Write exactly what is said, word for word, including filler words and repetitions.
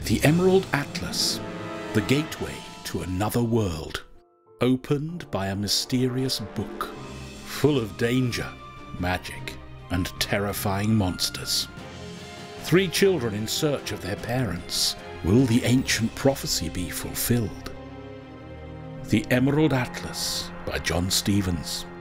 The Emerald Atlas, the gateway to another world, opened by a mysterious book, full of danger, magic, and terrifying monsters. Three children in search of their parents. Will the ancient prophecy be fulfilled? The Emerald Atlas by John Stevens.